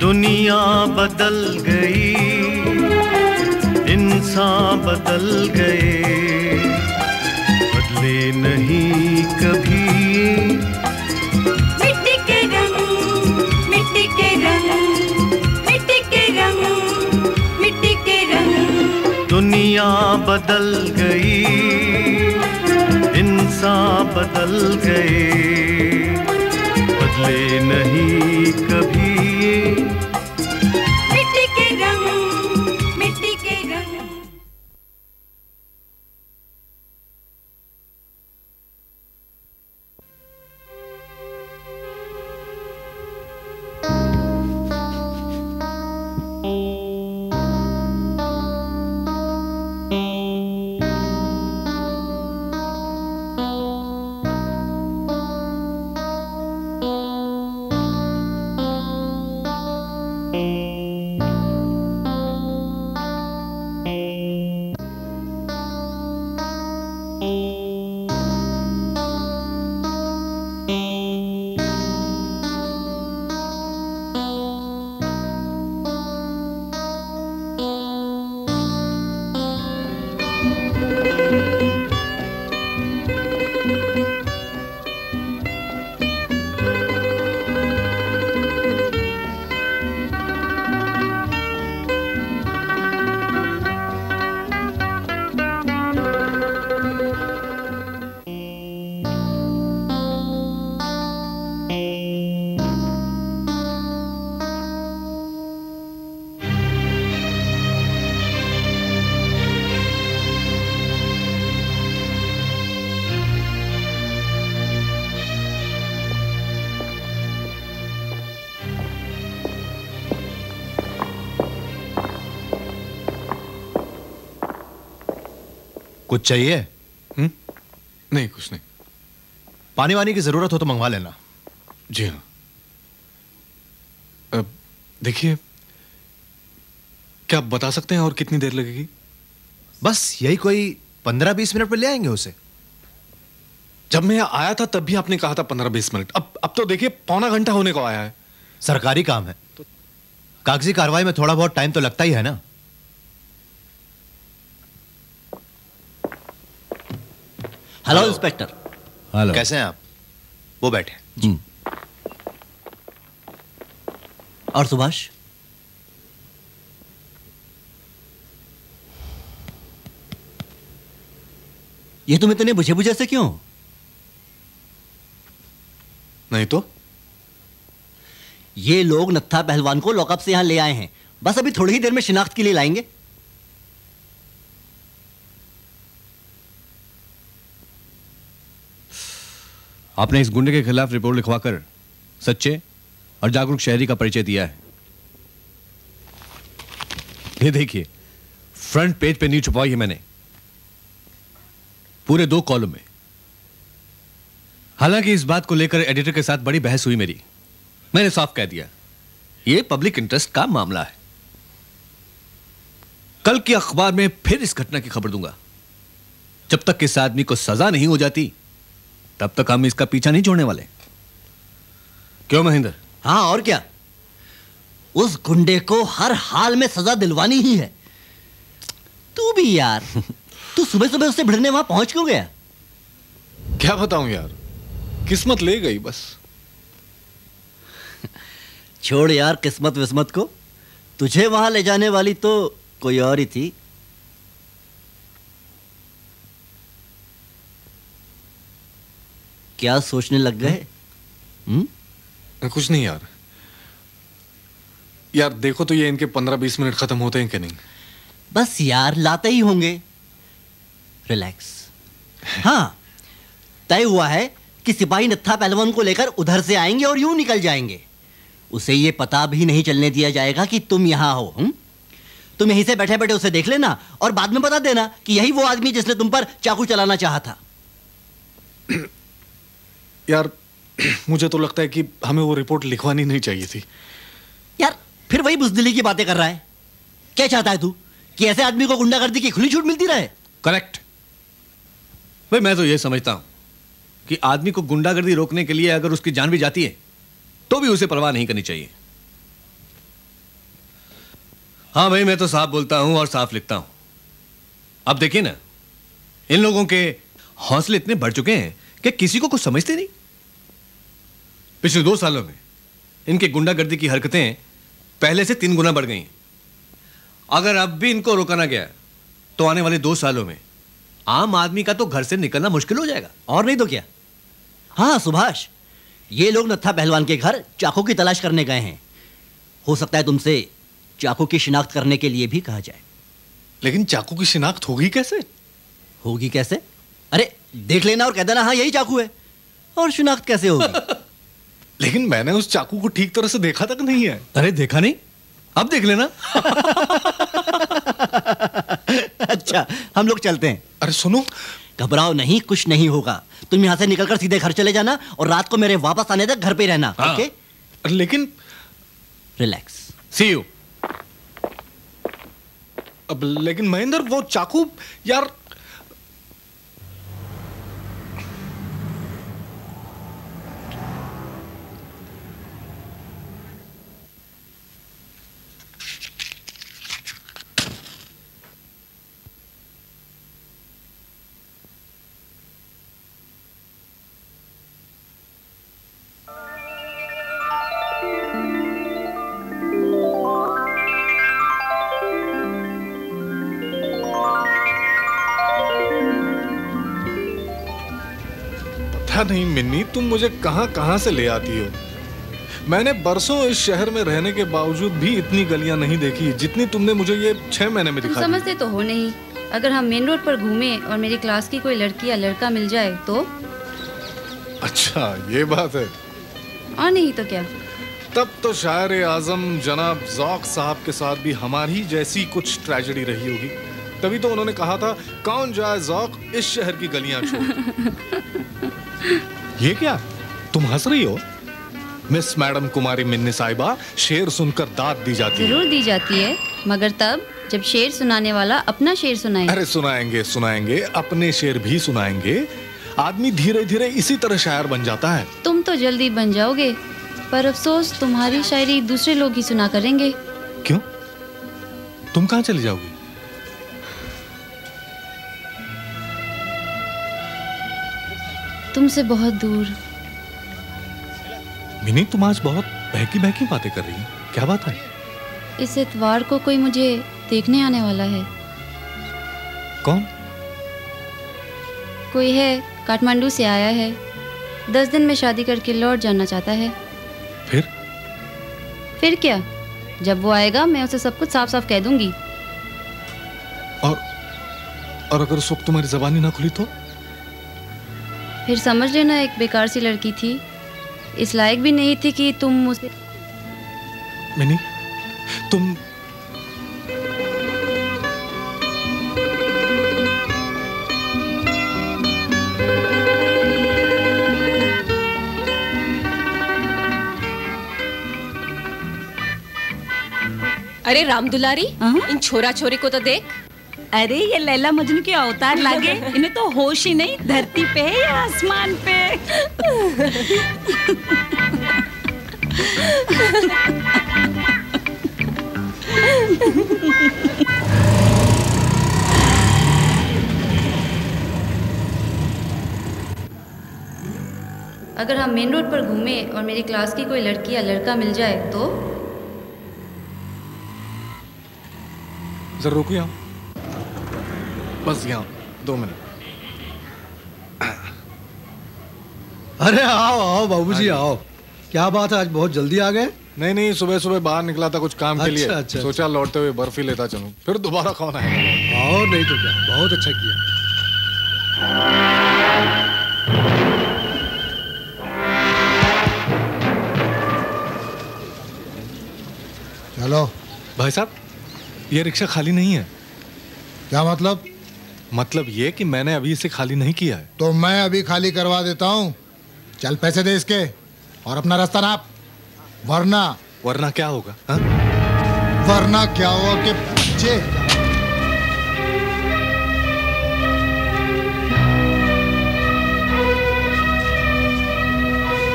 दुनिया बदल गई, इंसान बदल गए, बदले नहीं कभी। मिट्टी के रंग, मिट्टी के रंग, मिट्टी के रंग, मिट्टी के रंग। दुनिया बदल गई, इंसान बदल गए, बदले नहीं कभी। मिट्टी के रंग, मिट्टी के रंग। कुछ चाहिए? नहीं, कुछ नहीं। पानी वानी की जरूरत हो तो मंगवा लेना। जी हाँ। देखिए, क्या आप बता सकते हैं और कितनी देर लगेगी? बस यही कोई 15-20 मिनट में ले आएंगे उसे। जब मैं आया था तब भी आपने कहा था 15-20 मिनट। अब तो देखिए पौना घंटा होने को आया है। सरकारी काम है तो कागजी कार्रवाई में थोड़ा बहुत टाइम तो लगता ही है ना। Hello inspector. हेलो। कैसे हैं आप? वो बैठे। और सुभाष? ये तुम इतने बुझे बुझे से क्यों? नहीं तो? ये लोग नत्था पहलवान को लॉकअप से यहां ले आए हैं। बस अभी थोड़ी ही देर में शिनाख्त के लिए लाएंगे। आपने इस गुंडे के खिलाफ रिपोर्ट लिखवाकर सच्चे और जागरूक शहरी का परिचय दिया है। ये देखिए, फ्रंट पेज पे न्यूज छपवाई है मैंने, पूरे 2 कॉलम में। हालांकि इस बात को लेकर एडिटर के साथ बड़ी बहस हुई मेरी। मैंने साफ कह दिया, यह पब्लिक इंटरेस्ट का मामला है। कल के अखबार में फिर इस घटना की खबर दूंगा। जब तक इस आदमी को सजा नहीं हो जाती तब तक हम इसका पीछा नहीं छोड़ने वाले। क्यों महेंद्र? हाँ, और क्या। उस गुंडे को हर हाल में सजा दिलवानी ही है। तू भी यार, तू सुबह सुबह उससे भिड़ने वहां पहुंच क्यों गया? क्या बताऊं यार, किस्मत ले गई बस। छोड़ यार किस्मत विस्मत को। तुझे वहां ले जाने वाली तो कोई और ही थी। क्या सोचने लग गए? कुछ नहीं यार। यार देखो तो ये इनके 15-20 मिनट खत्म होते हैं कि नहीं? बस यार लाते ही होंगे। रिलैक्स। हाँ, तय हुआ है कि सिपाही नत्था पहलवान को लेकर उधर से आएंगे और यूं निकल जाएंगे। उसे ये पता भी नहीं चलने दिया जाएगा कि तुम यहां हो। तुम यहीं से बैठे बैठे उसे देख लेना और बाद में बता देना कि यही वो आदमी जिसने तुम पर चाकू चलाना चाहा था। यार मुझे तो लगता है कि हमें वो रिपोर्ट लिखवानी नहीं चाहिए थी। यार फिर वही बुज़दिली की बातें कर रहा है। क्या चाहता है तू कि ऐसे आदमी को गुंडागर्दी की खुली छूट मिलती रहे? करेक्ट भाई, मैं तो ये समझता हूं कि आदमी को गुंडागर्दी रोकने के लिए अगर उसकी जान भी जाती है तो भी उसे परवाह नहीं करनी चाहिए। हाँ भाई, मैं तो साफ बोलता हूं और साफ लिखता हूं। अब देखिए ना, इन लोगों के हौसले इतने बढ़ चुके हैं कि किसी को कुछ समझते नहीं। पिछले 2 सालों में इनके गुंडागर्दी की हरकतें पहले से 3 गुना बढ़ गई हैं। अगर अब भी इनको रोका ना गया तो आने वाले 2 सालों में आम आदमी का तो घर से निकलना मुश्किल हो जाएगा। और नहीं तो क्या। हाँ सुभाष, ये लोग नत्था पहलवान के घर चाकू की तलाश करने गए हैं। हो सकता है तुमसे चाकू की शिनाख्त करने के लिए भी कहा जाए। लेकिन चाकू की शिनाख्त होगी कैसे? होगी कैसे? अरे देख लेना और कह देना हाँ यही चाकू है, और शिनाख्त कैसे होगी? लेकिन मैंने उस चाकू को ठीक तरह से देखा तक नहीं है। अरे देखा नहीं? अब देख लेना। अच्छा, हम लोग चलते हैं। अरे सुनो, घबराओ नहीं, कुछ नहीं होगा। तुम यहां से निकलकर सीधे घर चले जाना और रात को मेरे वापस आने तक घर पे रहना। हाँ। ओके? लेकिन रिलैक्स। C you. अब लेकिन महेंद्र, वो चाकू यार। नहीं मिन्नी, तुम मुझे कहां कहां से ले आती हो। मैंने बरसों इस शहर में रहने के बावजूद भी इतनी गलियां नहीं देखी जितनी तुमने मुझे ये 6 महीने में दिखा दी। समझते तो हो नहीं। अगर हम मेन रोड पर घूमे और मेरी क्लास की कोई लड़की या लड़का मिल जाए तो? अच्छा, ये बात है। और नहीं तो क्या। तब तो शायर आजम जनाब ज़ौक़ साहब के साथ भी हमारी जैसी कुछ ट्रेजेडी रही होगी। तभी तो उन्होंने कहा था, कौन जाए ज़ौक़ इस शहर की गलियां छोड़। ये क्या, तुम हंस रही हो? मिस मैडम कुमारी मिन्नी साहिबा, शेर सुनकर दाद दी जाती है। जरूर दी जाती है, मगर तब जब शेर सुनाने वाला अपना शेर सुनाए। अरे सुनाएंगे सुनाएंगे, अपने शेर भी सुनाएंगे। आदमी धीरे धीरे इसी तरह शायर बन जाता है। तुम तो जल्दी बन जाओगे, पर अफसोस तुम्हारी शायरी दूसरे लोग ही सुना करेंगे। क्यों? तुम कहाँ चली जाओगी? तुमसे बहुत दूर। मिनी, तुम आज बहुत बहकी बहकी बातें कर रही हो, क्या बात है? इस इतवार को कोई मुझे देखने आने वाला है। कौन? कोई है, काठमांडू से आया है। 10 दिन में शादी करके लौट जाना चाहता है। फिर क्या, जब वो आएगा मैं उसे सब कुछ साफ साफ कह दूंगी। और अगर उस वक्त तुम्हारी जबानी ना खुली तो? फिर समझ लेना एक बेकार सी लड़की थी, इस लायक भी नहीं थी कि तुम मुझे। मिनी, तुम अरे रामदुलारी, इन छोरा छोरी को तो देख। अरे ये लैला मजनू के अवतार लागे। इन्हें तो होश ही नहीं, धरती पे है या आसमान पे। अगर हम मेन रोड पर घूमे और मेरी क्लास की कोई लड़की या लड़का मिल जाए तो? जरा रुको यहाँ, बस यहाँ 2 मिनट। अरे आओ आओ बाबूजी आओ। क्या बात है, आज बहुत जल्दी आ गए? नहीं नहीं, सुबह सुबह बाहर निकला था कुछ काम के लिए। अच्छा। सोचा लौटते हुए बर्फी लेता चलूं, फिर दोबारा कौन आएगा। और नहीं तो क्या, बहुत अच्छा किया। चलो। भाई साहब, ये रिक्शा खाली नहीं है। क्या मतलब? मतलब ये कि मैंने अभी इसे खाली नहीं किया है। तो मैं अभी खाली करवा देता हूँ। चल पैसे दे इसके और अपना रास्ता नाप, वरना क्या होगा? हा? वरना क्या होगा कि बच्चे।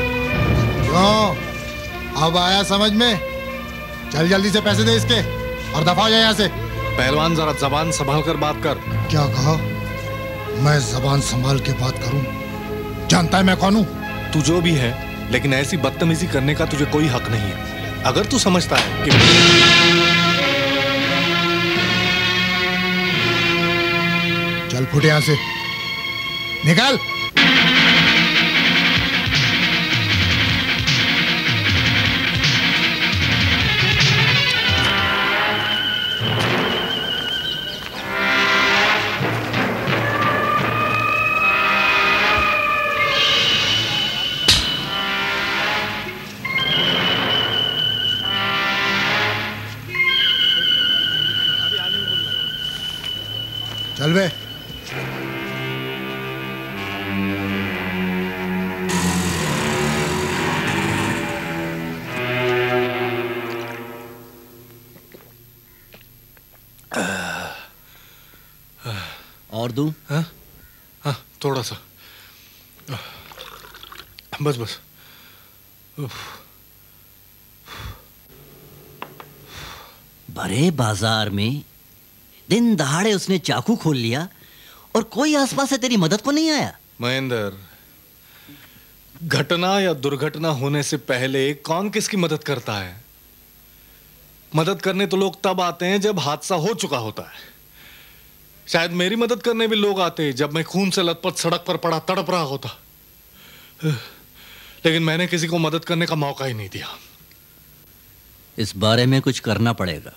क्यों, अब आया समझ में? चल जल्दी से पैसे दे इसके और दफा हो जाए यहाँ से। पहलवान जरा जबान संभाल कर बात कर। क्या कहा? मैं जबान संभाल के बात करूं? जानता है मैं कौन हूं? तू जो भी है, लेकिन ऐसी बदतमीजी करने का तुझे कोई हक नहीं है। अगर तू समझता है कि चल फुट यहां से, निकल। चल बे। और दूं? हाँ हाँ, थोड़ा सा, बस बस। बड़े बाजार में दिन दहाड़े उसने चाकू खोल लिया और कोई आसपास से तेरी मदद को नहीं आया। महेंद्र, घटना या दुर्घटना होने से पहले कौन किसकी मदद करता है? मदद करने तो लोग तब आते हैं जब हादसा हो चुका होता है। शायद मेरी मदद करने भी लोग आते जब मैं खून से लथपथ सड़क पर पड़ा तड़प रहा होता, लेकिन मैंने किसी को मदद करने का मौका ही नहीं दिया। इस बारे में कुछ करना पड़ेगा।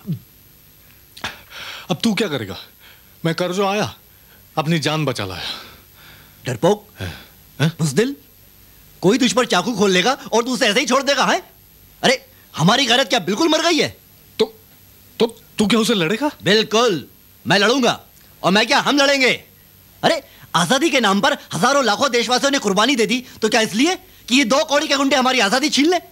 अब तू क्या करेगा? मैं कर जो आया, अपनी जान बचा लाया। डरपोक, बुज़दिल, कोई तुझ पर चाकू खोल लेगा और तू उसे ऐसे ही छोड़ देगा है? अरे हमारी गैरत क्या बिल्कुल मर गई है? तो तू क्या उसे लड़ेगा? बिल्कुल, मैं लड़ूंगा। और मैं क्या, हम लड़ेंगे। अरे आजादी के नाम पर हजारों लाखों देशवासियों ने कुर्बानी दे दी, तो क्या इसलिए कि ये 2 कौड़ी के गुंडे हमारी आजादी छीन ले?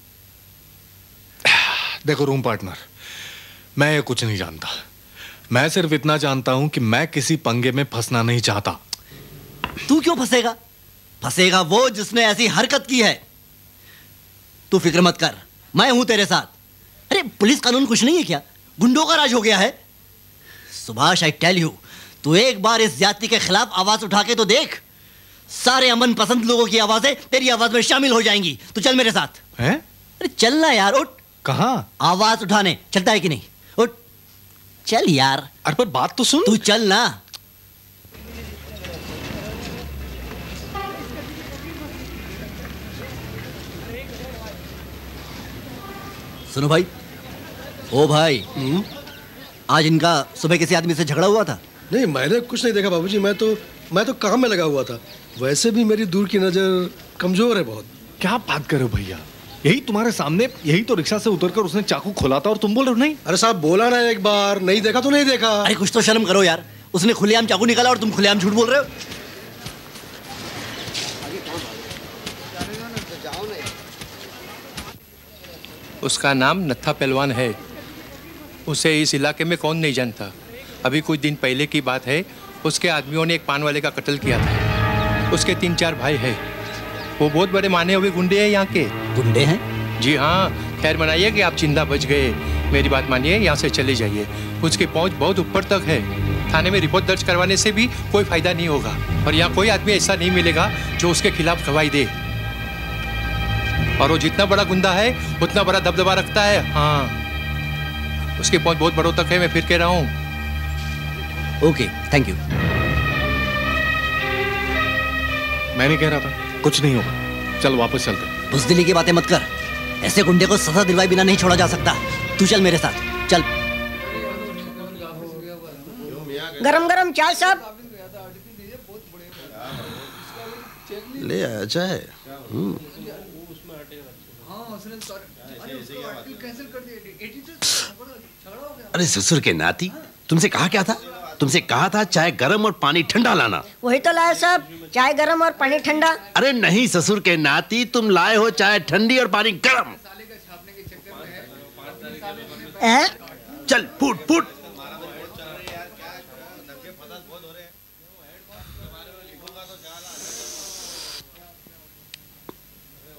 देखो रूम पार्टनर, मैं ये कुछ नहीं जानता। मैं सिर्फ इतना जानता हूं कि मैं किसी पंगे में फंसना नहीं चाहता। तू क्यों फंसेगा? फंसेगा वो जिसने ऐसी हरकत की है। तू फिक्र मत कर, मैं हूं तेरे साथ। अरे पुलिस कानून कुछ नहीं है क्या? गुंडों का राज हो गया है। सुभाष, आई टेल यू, तू एक बार इस जाति के खिलाफ आवाज उठा के तो देख, सारे अमन पसंद लोगों की आवाजें तेरी आवाज में शामिल हो जाएंगी। तू चल मेरे साथ। हैं? अरे चलना यार, उठ। कहां? आवाज उठाने। चलता है कि नहीं? उठ, चल यार। अरे पर बात तो सुन। तू चल ना। सुनो भाई। ओ भाई, आज इनका सुबह किसी आदमी से झगड़ा हुआ था? नहीं, मैंने कुछ नहीं देखा बाबूजी। मैं तो काम में लगा हुआ था। वैसे भी मेरी दूर की नजर कमजोर है बहुत। क्या बात कर रहे हो भैया? यही तुम्हारे सामने, यही तो रिक्शा से उतरकर उसने चाकू खोला था और तुम बोल रहे हो नहीं? अरे साहब, बोला ना एक बार, नहीं देखा तो नहीं देखा। अरे कुछ तो शर्म करो यार। उसने खुलेआम चाकू निकाला और तुम खुलेआम झूठ बोल रहे हो। उसका नाम नत्था पहलवान है। उसे इस इलाके में कौन नहीं जानता। अभी कुछ दिन पहले की बात है, उसके आदमियों ने एक पान वाले का कत्ल किया था। उसके 3-4 भाई हैं। वो बहुत बड़े माने हुए गुंडे हैं यहाँ के। गुंडे हैं? जी हाँ। खैर मनाइए कि आप जिंदा बच गए। मेरी बात मानिए, यहाँ से चले जाइए। उसकी पहुँच बहुत ऊपर तक है। थाने में रिपोर्ट दर्ज करवाने से भी कोई फायदा नहीं होगा, और यहाँ कोई आदमी ऐसा नहीं मिलेगा जो उसके खिलाफ गवाही दे। और वो जितना बड़ा गुंडा है उतना बड़ा दबदबा रखता है। हाँ, उसकी पहुंच बहुत बड़ों तक है। मैं फिर कह रहा हूँ। Okay, thank you. मैं नहीं कह रहा था, कुछ नहीं होगा। चल वापस चलते। बुज़दिली की बातें मत कर। ऐसे गुंडे को सजा दिलवाए बिना नहीं छोड़ा जा सकता। तू चल मेरे साथ, चल। गरम गरम चाय साहब। ले आया चाय। अरे ससुर के नाती, तुमसे कहा क्या था? तुमसे कहा था चाय गरम और पानी ठंडा लाना। वही तो लाया साहब, चाय गरम और पानी ठंडा। अरे नहीं ससुर के नाती, तुम लाए हो चाय ठंडी और पानी गरम। चल फूट फूट।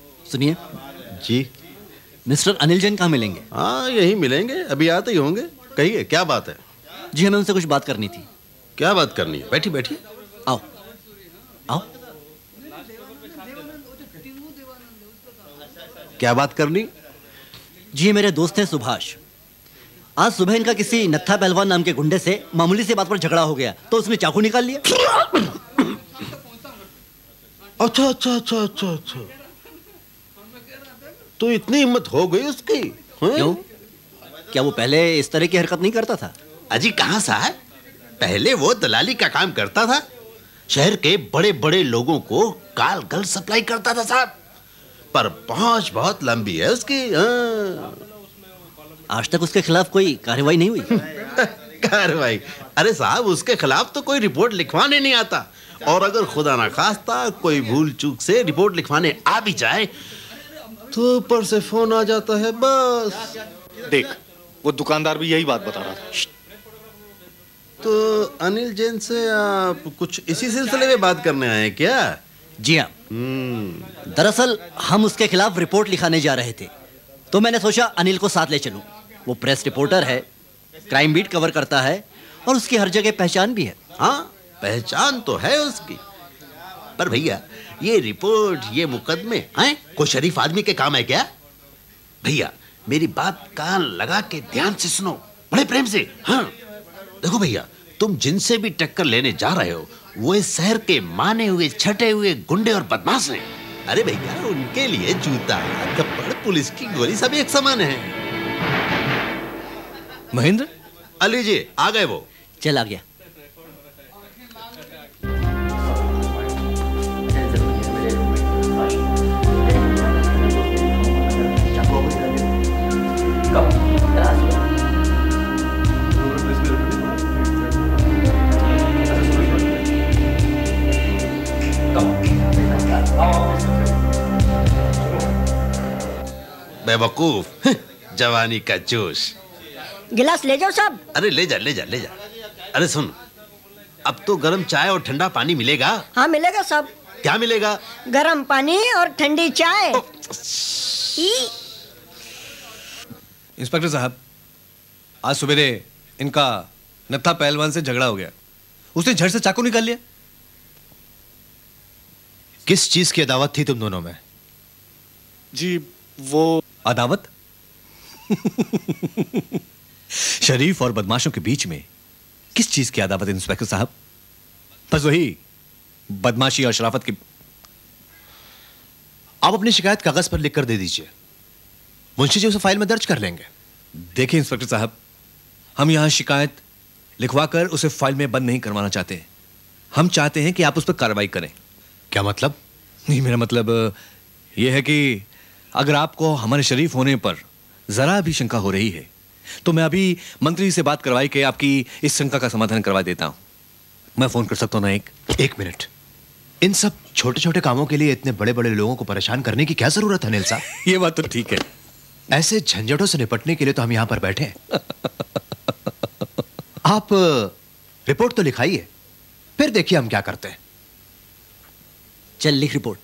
सुनिए जी। मिस्टर अनिल जैन कहाँ मिलेंगे? हाँ यही मिलेंगे, अभी आते ही होंगे। कहिए, क्या बात है? जी हमें उनसे कुछ बात करनी थी। क्या बात करनी है? बैठिए बैठिए। आओ आओ। क्या बात करनी? जी मेरे दोस्त हैं सुभाष। आज सुबह इनका किसी नत्था पहलवान नाम के गुंडे से मामूली सी बात पर झगड़ा हो गया, तो उसने चाकू निकाल लिया। अच्छा अच्छा अच्छा अच्छा अच्छा, तो इतनी हिम्मत हो गई उसकी? क्यों? क्या वो पहले इस तरह की हरकत नहीं करता था? अजी कहां साहब, पहले वो दलाली का काम करता था, शहर के बड़े बड़े लोगों को काल गल सप्लाई करता था साहब, पर पहुंच बहुत लंबी है उसकी। आज तक उसके खिलाफ कोई कार्रवाई नहीं हुई? कार्रवाई? अरे साहब उसके खिलाफ तो कोई रिपोर्ट लिखवाने नहीं आता, और अगर खुदा ना खास्ता कोई भूल चूक से रिपोर्ट लिखवाने आ भी जाए तो ऊपर से फोन आ जाता है बस। देख, वो दुकानदार भी यही बात बता रहा था। तो अनिल जैन से आप कुछ इसी सिलसिले में बात करने आए क्या? जी हाँ। दरअसल हम उसके खिलाफ रिपोर्ट लिखाने जा रहे थे, तो मैंने सोचा अनिल को साथ ले चलूं। वो प्रेस रिपोर्टर है, क्राइम बीट कवर करता है, और उसकी हर जगह पहचान भी है। हाँ, पहचान तो है उसकी, पर भैया ये रिपोर्ट, ये मुकदमे हैं कोई शरीफ आदमी के काम है क्या? भैया मेरी बात कान लगा के ध्यान से सुनो, बड़े प्रेम से। हाँ देखो भैया, तुम जिनसे भी टक्कर लेने जा रहे हो वो इस शहर के माने हुए छटे हुए गुंडे और बदमाश हैं। अरे भैया उनके लिए जूता, थप्पड़, पुलिस की गोली सब एक समान है। महेंद्र, अली जी आ गए वो। चल आ गया। बेवकूफ, जवानी का जोश। गिलास ले जाओ साहब। अरे ले जा ले जा ले जा। अरे सुन, अब तो गरम चाय और ठंडा पानी मिलेगा? हाँ मिलेगा साहब। क्या मिलेगा? गरम पानी और ठंडी चाय। इंस्पेक्टर साहब, आज सवेरे इनका नत्था पहलवान से झगड़ा हो गया, उसने झट से चाकू निकाल लिया। किस चीज की अदावत थी तुम दोनों में? जी वो अदावत? शरीफ और बदमाशों के बीच में किस चीज की अदावत इंस्पेक्टर साहब? बस वही बदमाशी और शराफत की। आप अपनी शिकायत कागज पर लिखकर दे दीजिए, मुंशी जी उसे फाइल में दर्ज कर लेंगे। देखिए इंस्पेक्टर साहब, हम यहां शिकायत लिखवाकर उसे फाइल में बंद नहीं करवाना चाहते। हम चाहते हैं कि आप उस पर कार्रवाई करें। क्या मतलब? नहीं, मेरा मतलब यह है कि अगर आपको हमारे शरीफ होने पर जरा भी शंका हो रही है तो मैं अभी मंत्री से बात करवाई के आपकी इस शंका का समाधान करवा देता हूं। मैं फोन कर सकता हूं ना? एक मिनट। इन सब छोटे छोटे कामों के लिए इतने बड़े बड़े लोगों को परेशान करने की क्या जरूरत है अनिल साहब? ये बात तो ठीक है, ऐसे झंझटों से निपटने के लिए तो हम यहां पर बैठे हैं। आप रिपोर्ट तो लिखाइए, फिर देखिए हम क्या करते हैं। चल लिख रिपोर्ट।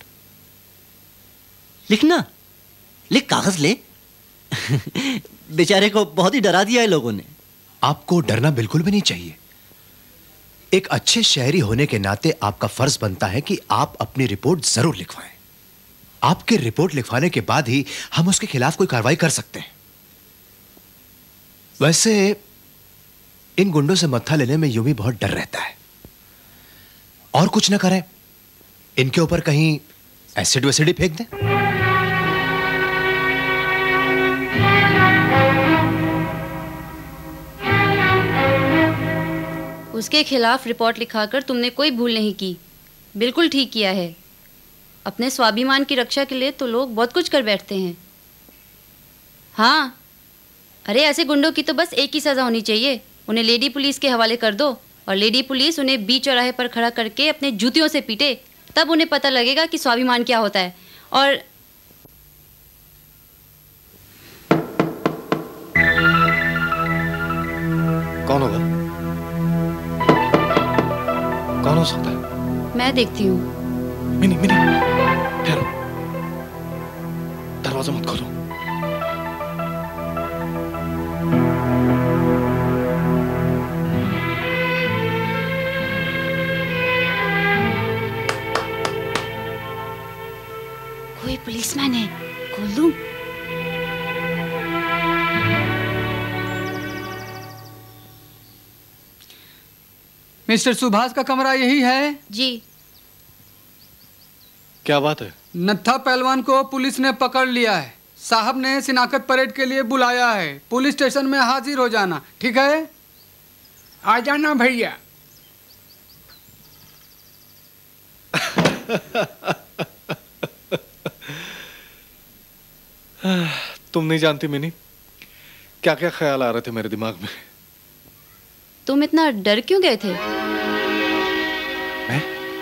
लिखना, लिख, कागज ले। बेचारे को बहुत ही डरा दिया है लोगों ने। आपको डरना बिल्कुल भी नहीं चाहिए। एक अच्छे शहरी होने के नाते आपका फर्ज बनता है कि आप अपनी रिपोर्ट जरूर लिखवाएं। आपके रिपोर्ट लिखवाने के बाद ही हम उसके खिलाफ कोई कार्रवाई कर सकते हैं। वैसे इन गुंडों से मत्था लेने में यूं भी बहुत डर रहता है। और कुछ ना करें, इनके ऊपर कहीं एसिड वैसिड ही फेंक दें। उसके खिलाफ रिपोर्ट लिखाकर तुमने कोई भूल नहीं की, बिल्कुल ठीक किया है। अपने स्वाभिमान की रक्षा के लिए तो लोग बहुत कुछ कर बैठते हैं। हाँ, अरे ऐसे गुंडों की तो बस एक ही सज़ा होनी चाहिए, उन्हें लेडी पुलिस के हवाले कर दो और लेडी पुलिस उन्हें बीच चौराहे पर खड़ा करके अपने जूतियों से पीटे, तब उन्हें पता लगेगा कि स्वाभिमान क्या होता है। और कौन होगा? कौन हो सकता है? मैं देखती हूँ। मिनी मिनी ठहरो, दरवाजा मत खोलो। मिस्टर सुभाष का कमरा यही है? जी। क्या बात है? नत्था पहलवान को पुलिस ने पकड़ लिया है। साहब ने शिनाख्त परेड के लिए बुलाया है। पुलिस स्टेशन में हाजिर हो जाना, ठीक है? आ जाना भैया। तुम नहीं जानती मिनी, क्या क्या ख्याल आ रहे थे मेरे दिमाग में। तुम इतना डर क्यों गए थे? मैं?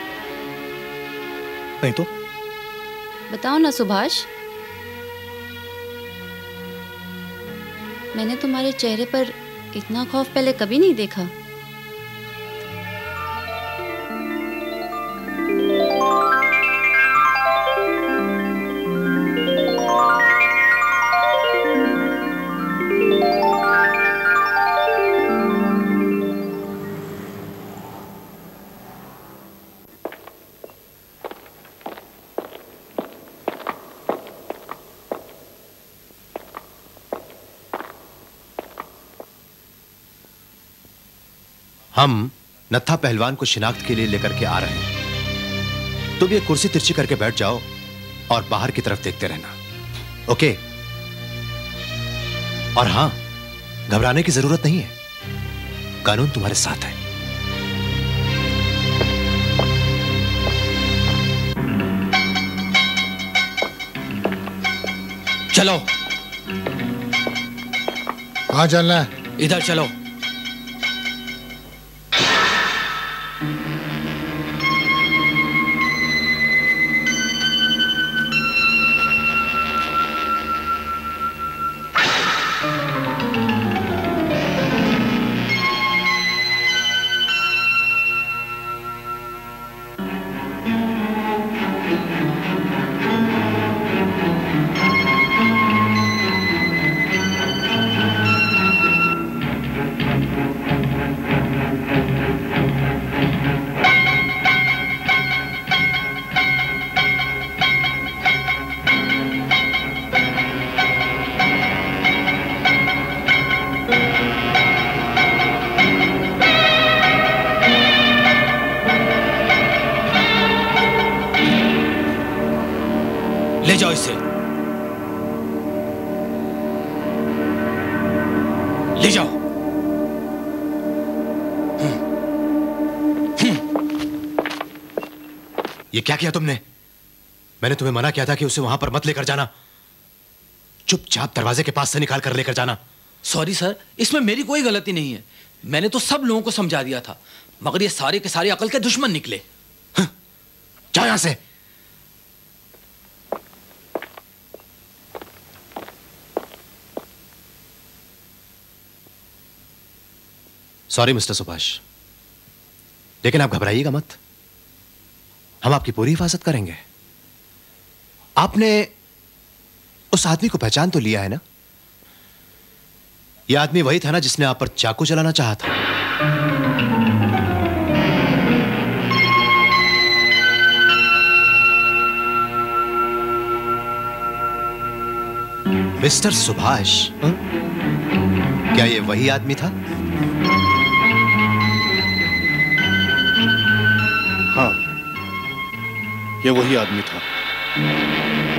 नहीं तो। बताओ ना सुभाष। मैंने तुम्हारे चेहरे पर इतना खौफ पहले कभी नहीं देखा। हम नत्था पहलवान को शिनाख्त के लिए लेकर के आ रहे हैं। तुम ये कुर्सी तिरछी करके बैठ जाओ और बाहर की तरफ देखते रहना, ओके? और हां, घबराने की जरूरत नहीं है, कानून तुम्हारे साथ है। चलो। कहां चलना है? इधर चलो। ले जाओ इसे, ले जाओ। ये क्या किया तुमने? मैंने तुम्हें मना किया था कि उसे वहां पर मत लेकर जाना। चुपचाप दरवाजे के पास से निकाल कर लेकर जाना। सॉरी सर, इसमें मेरी कोई गलती नहीं है। मैंने तो सब लोगों को समझा दिया था, मगर ये सारे के सारे अकल के दुश्मन निकले। जाओ यहां से। सॉरी मिस्टर सुभाष, लेकिन आप घबराइएगा मत, हम आपकी पूरी हिफाजत करेंगे। आपने उस आदमी को पहचान तो लिया है ना? यह आदमी वही था ना जिसने आप पर चाकू चलाना चाहा था? मिस्टर सुभाष, क्या यह वही आदमी था? हाँ, ये वही आदमी था।